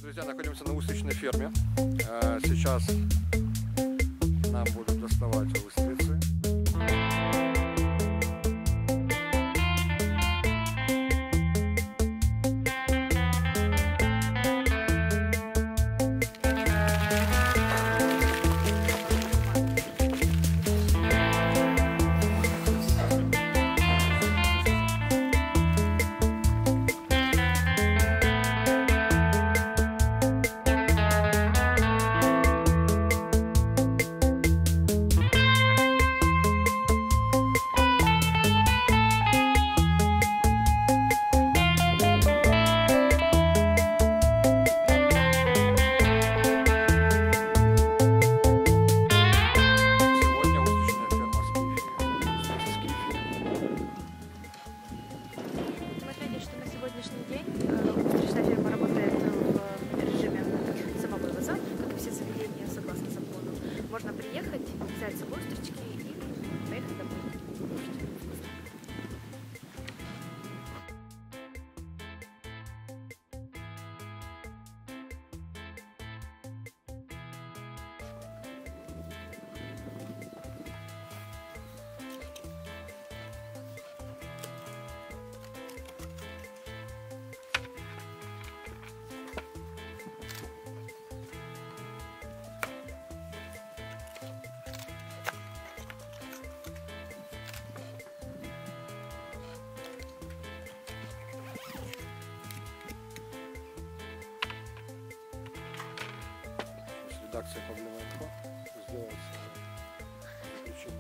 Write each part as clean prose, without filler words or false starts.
Друзья, находимся на устричной ферме. Сейчас нам будут доставать устрицы. Можно приехать, взять с собой устрички и поехать домой. Редакция Павлова сделает заключение.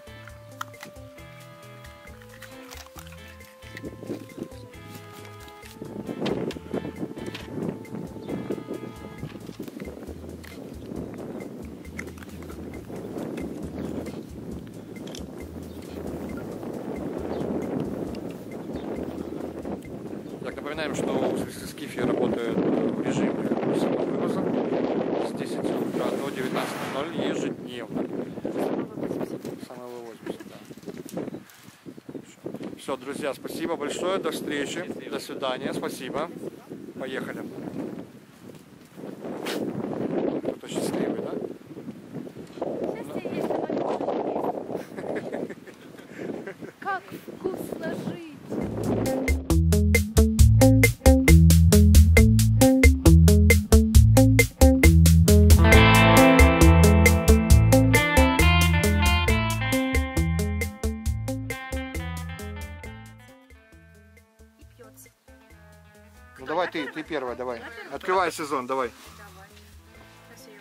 Так, напоминаем, что устрицы Скифи работают в режиме самовывоза с 10 утра до 19:00 ежедневно. Самовывозимся, да. Все, друзья, спасибо большое, до встречи, до свидания, спасибо. Поехали. Кто счастливый, да? Как вкусно жить! Ну давай ты первая, давай. Открывай сезон, давай. Давай. Сейчас я ее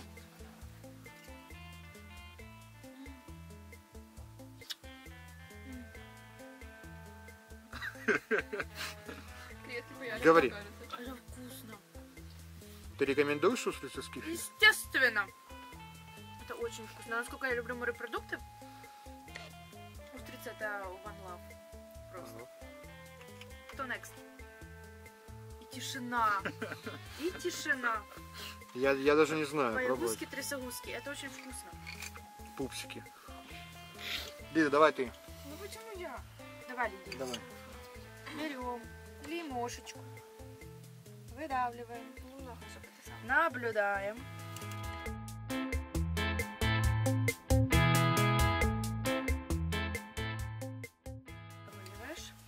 подкрываю. Говори. Это вкусно. Ты рекомендуешь устрицы Скифи? Естественно. Это очень вкусно. Насколько я люблю морепродукты, устрицы это one love. Просто. Кто next? И тишина. И тишина. Я даже не знаю, пробовать. Боягузки, трясогузки. Это очень вкусно. Пупсики. Лида, давай ты. Ну почему я? Давай, Лидия. Давай. Берем лимошечку. Выдавливаем. Наблюдаем. Выливаешь.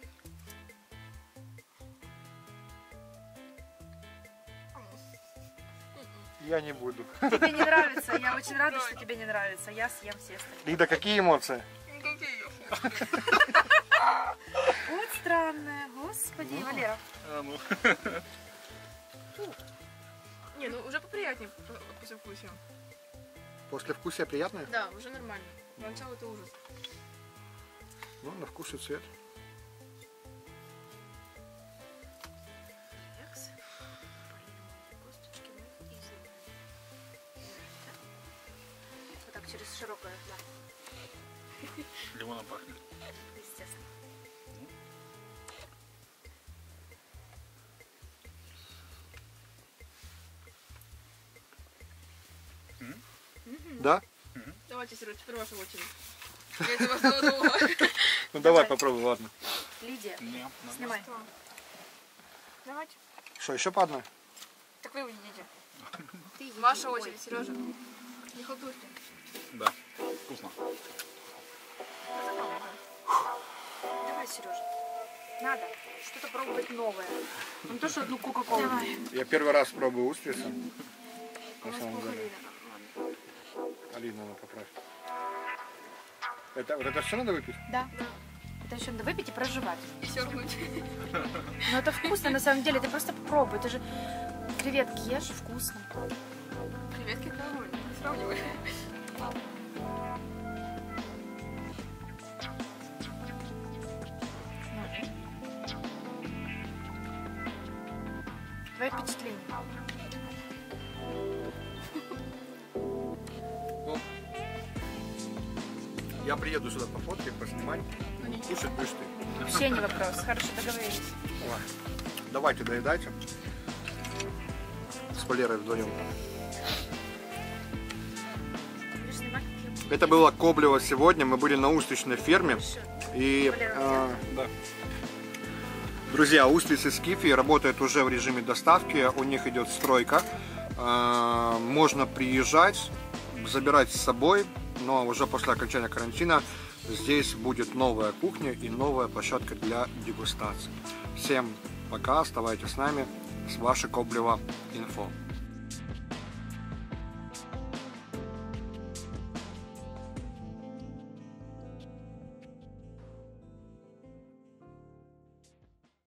Я не буду. Тебе не нравится? Я очень рада, что тебе не нравится. Я съем все остальные. Лида, какие эмоции? Вот странная, господи, Валера. Не, ну уже поприятнее после вкусия. После вкусия приятное? Да, уже нормально. Поначалу это ужас. Ну, на вкус и цвет. Вот так через широкое, да. Лимоном пахнет. Естественно. Да? Давайте, Серега, теперь ваша очередь. Я это вас долго. Ну давай попробуй, ладно. Лидия, Не, снимай. Давайте. Что, еще по одной? Вы едите. Ты иди. Ваша Ой. очередь, Сережа. Не халтурьте. Да, вкусно. Давай, Сережа. Надо что-то пробовать новое. Не то, что одну кока-колу. Давай. Я первый раз пробую устрицы. У На нас самом плохо деле. видно. Ладно. Алина, надо поправить. Вот это все надо выпить? Да. Это еще надо выпить и проживать. И сернуть. Но это вкусно, на самом деле. Ты просто попробуй. Ты же креветки ешь, вкусно. Креветки нормально. Не сравнивай. Твои впечатления. Я приеду сюда по фотке, поснимать. Кушать будешь ты. Вообще не вопрос. Хорошо, договорились. Ой. Давайте доедайте. С Валерой вдвоем. Будешь снимать, как я Это было Коблево сегодня. Мы были на устричной ферме. И, да. Друзья, устрицы Скифи работают уже в режиме доставки. У них идет стройка. Можно приезжать, забирать с собой. Но уже после окончания карантина здесь будет новая кухня и новая площадка для дегустации. Всем пока, оставайтесь с нами. С вашей Коблево Инфо.